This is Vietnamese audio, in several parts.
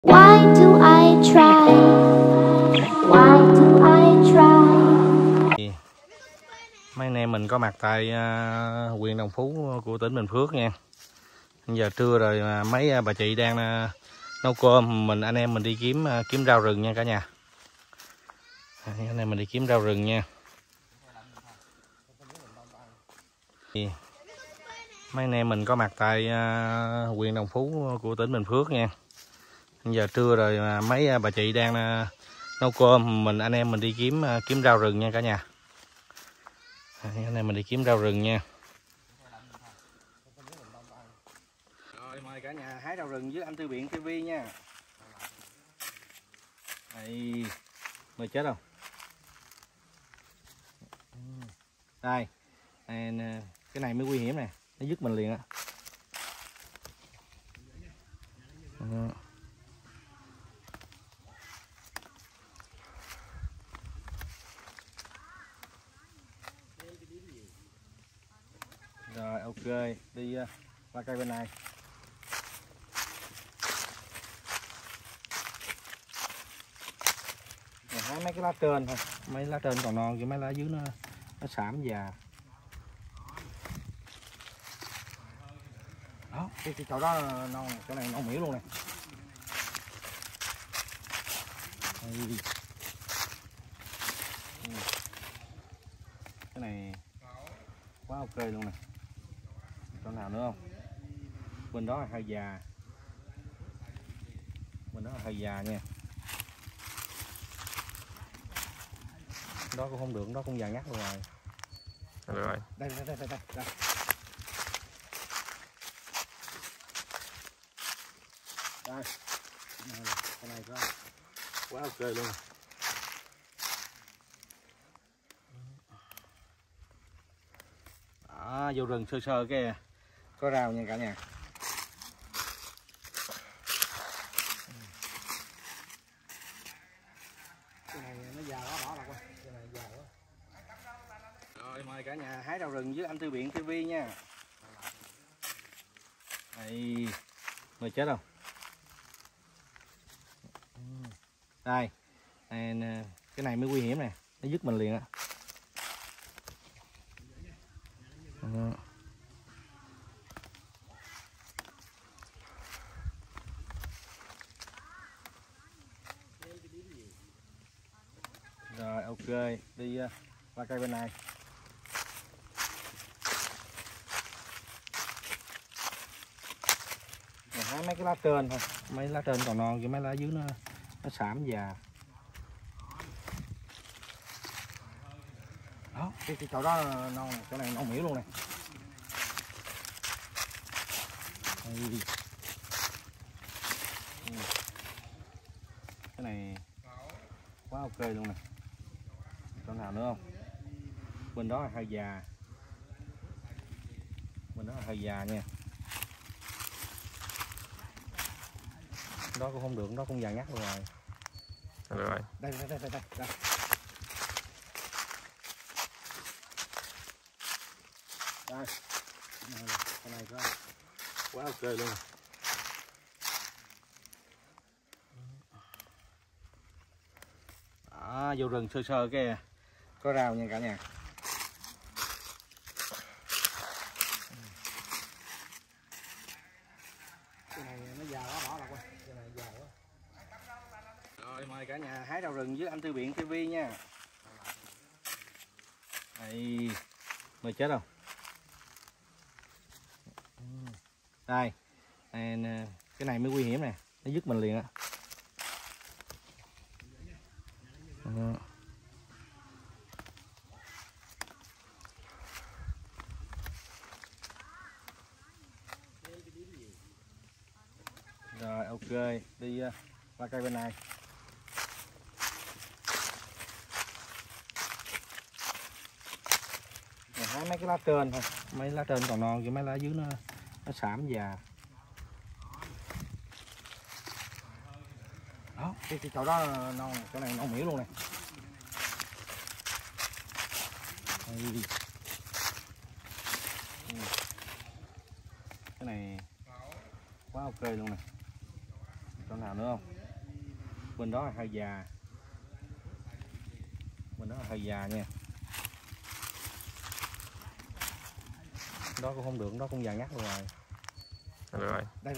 Why do I try? Why do I try? Mấy anh em mình có mặt tại huyện Đồng Phú của tỉnh Bình Phước nha. Giờ trưa rồi mà mấy bà chị đang nấu cơm, anh em mình đi kiếm rau rừng nha cả nhà. Anh em mình đi kiếm rau rừng nha. Mấy anh em mình có mặt tại huyện Đồng Phú của tỉnh Bình Phước nha. Giờ trưa rồi mà mấy bà chị đang nấu cơm, anh em mình đi kiếm rau rừng nha cả nhà. Anh em mình đi kiếm rau rừng nha. Rồi mời cả nhà hái rau rừng với anh Tư Biện TV nha. Đây, mời chết không? Đây, cái này mới nguy hiểm nè, nó dứt mình liền á. Rồi ok, đi qua cây bên này. Hái mấy cái lá trên thôi, mấy lá trên còn non, chứ mấy lá dưới nó xảm già. Đó, cái chỗ đó non này, chỗ này non mỉu luôn nè. Cái này quá ok luôn nè. Chỗ nào nữa không? Bên đó là hơi già. Bên đó là hơi già nha. Đó cũng không được, đó cũng già ngắt luôn rồi. Rồi. Đây. Đây. Cái này có quá ok luôn. Đó, vô rừng sơ cái có rau nha cả nhà. Cái này nó già đỏ là coi. Cái này già quá. Rồi mời cả nhà hái rau rừng với anh Tư Biện TV nha. Đây, mời chết không? Đây, cái này mới nguy hiểm nè, nó dứt mình liền á. Rồi ok, đi qua cây bên này. Hái mấy cái lá trên thôi, mấy lá trên còn non, chứ mấy lá dưới nó xảm già. Đó, cái chỗ đó non này, chỗ này non mỉu luôn nè. Cái này quá ok luôn nè. Chỗ nào nữa không? Bên đó là hơi già. Bên đó là hơi già nha. Đó cũng không được, đó cũng già ngắt luôn rồi. Rồi. Đây. Đây. Cái này có quá ok luôn. Đó, vô rừng sơ cái có rau nha cả nhà. Cái này nó già đỏ là coi. Cái này già quá. Rồi mời cả nhà hái rau rừng với anh Tư Biện TV nha. Đây, mời chết không? Đây, cái này mới nguy hiểm nè, nó dứt mình liền á. Rồi ok, đi qua cây bên này. Hái mấy cái lá trên thôi, mấy lá trên còn non, chứ mấy lá dưới nó xảm già. Đó, cái chỗ đó non này, chỗ này non mỉu luôn nè. Cái này quá ok luôn nè. Chỗ nào nữa không? Bên đó là hơi già, bên đó là hơi già nha. Đó cũng không được, đó cũng già ngắt luôn rồi. Rồi. Đây.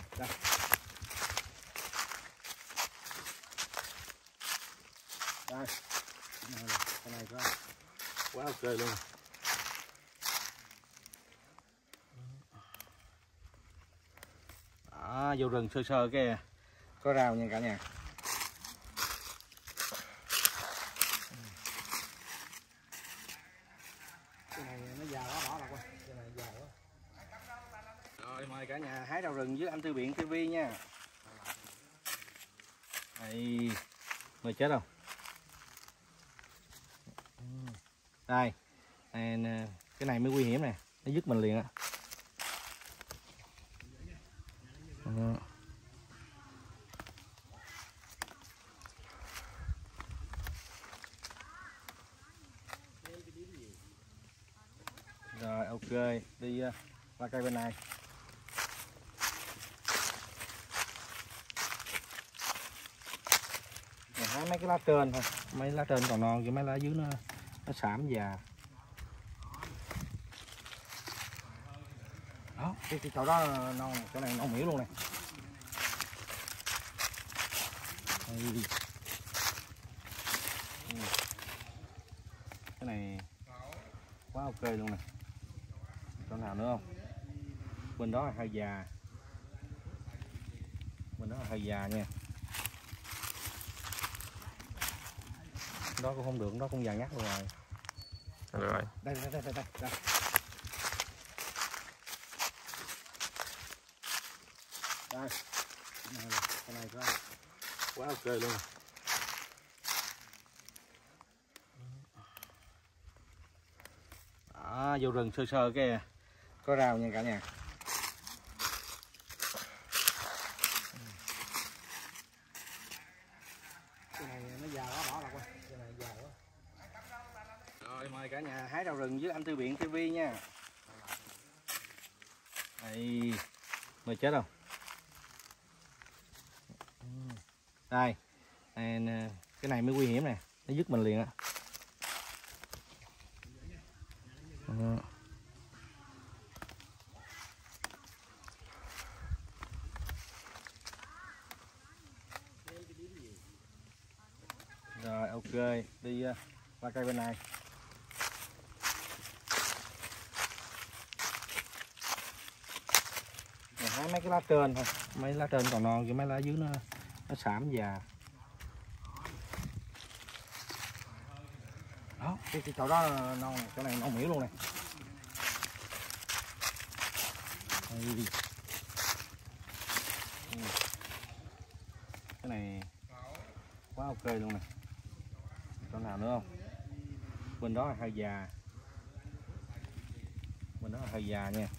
Đây. Cái này quá. Quá ok luôn. Đó, vô rừng sơ sơ cái có rau nha cả nhà. Cái này nó già quá, bỏ lạc qua. Cái này già quá. Rồi mời cả nhà hái rau rừng với anh Tư Biện TV nha. Đây, mời chết không? Đây, cái này mới nguy hiểm nè, nó dứt mình liền á. Rồi ok, đi qua cây bên này. Hái mấy cái lá trên thôi, mấy lá trên còn non, chứ mấy lá dưới nó xảm già. Đó, cái chỗ đó non, chỗ này non mỉu luôn này. Đây. Cái này quá ok luôn này. Chỗ nào nữa không? Bên đó là hơi già, bên đó là hơi già nha. Đó cũng không được, đó cũng già ngắt luôn rồi. Rồi. Đây. Đây. Cái này quá ok luôn. Đó, vô rừng sơ sơ cái có rau nha cả nhà. Cái này nó già quá, bỏ lạc qua. Cái này già quá. Rồi mời cả nhà hái rau rừng với anh Tư Biện TV nha. Đây, mời chết không? Đây, cái này mới nguy hiểm nè, nó dứt mình liền á. Rồi ok, đi qua cây bên này. Hái mấy cái lá trên thôi, mấy lá trên còn non, chứ mấy lá dưới nó xảm già. Đó, cái chỗ đó non, chỗ này non mỉu luôn này. Đây. Cái này quá ok luôn này. Chỗ nào nữa không? Bên đó là hơi già, bên đó là hơi già nha.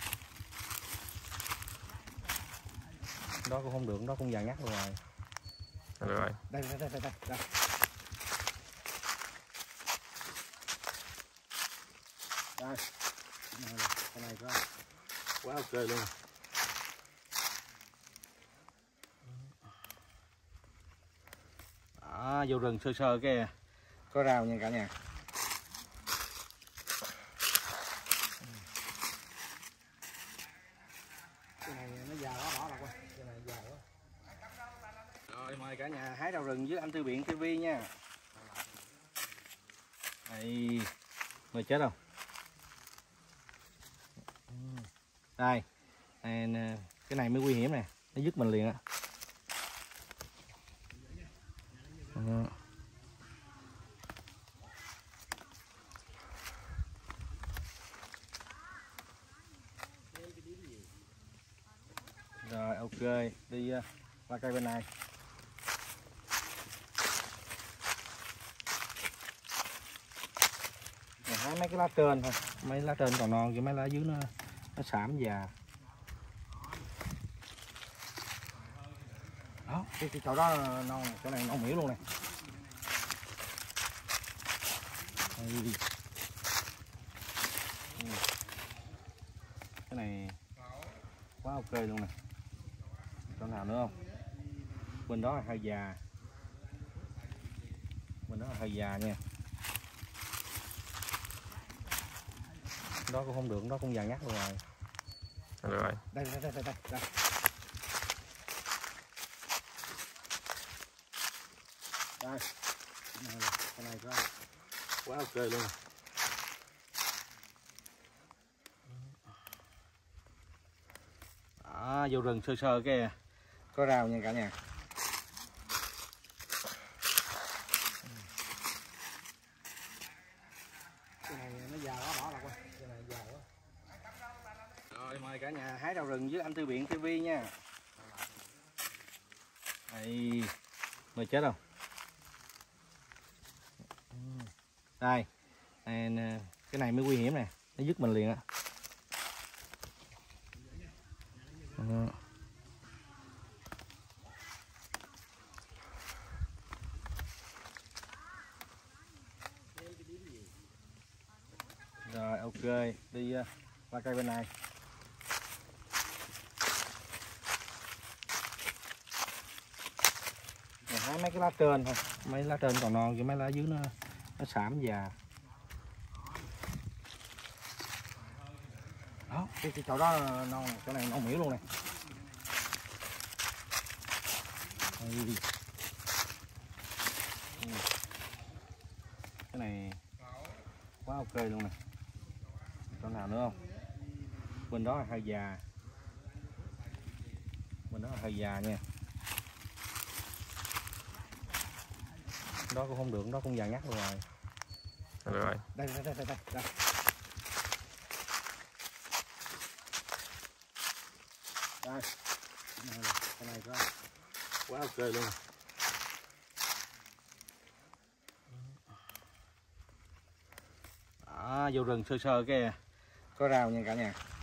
Đó cũng không được, đó cũng già ngắt luôn rồi. Rồi. Đây. Đây. Cái này quá ok luôn. Đó, vô rừng sơ sơ cái có rau nha cả nhà. Cái này nó già quá, bỏ lạc qua. Cái này già quá. Rồi mời cả nhà hái rau rừng với anh Tư Biện TV nha. Đây, mời chết không? Đây, cái này mới nguy hiểm nè, nó dứt mình liền á. Rồi ok, đi qua cây bên này. Hái mấy cái lá trên thôi, mấy lá trên còn non, chứ mấy lá dưới nó xảm già. Đó, cái chỗ đó non, chỗ này non mỉu luôn này. Đây. Cái này quá ok luôn này. Chỗ nào nữa không? Bên đó là hơi già. Bên đó là hơi già nha. Đó cũng không được, đó cũng già ngắt luôn rồi. Được rồi. Đây. Đây. Cái này coi. Quá ok luôn. Đó, vô rừng sơ sơ cái có rau nha cả nhà. Cái này nó già quá, bỏ lạc qua. Cái này già quá. Rồi mời cả nhà hái rau rừng với anh Tư Biện TV nha. Đây, mời chết không? Đây, cái này mới nguy hiểm nè, nó dứt mình liền á. Rồi ok, đi qua cây bên này. Rồi, hái mấy cái lá trên thôi, mấy lá trên còn non, chứ mấy lá dưới nó xảm già. Đó, cái chỗ đó non, chỗ này non miễu luôn nè. Cái này quá ok luôn nè. Chỗ nào nữa không? Bên đó là hơi già. Bên đó là hơi già nha. Đó cũng không được, đó cũng già ngắt luôn rồi. Được rồi. Đây. Đây. Cái này coi. Quá ok luôn. Đó, vô rừng sơ sơ cái có rau nha cả nhà.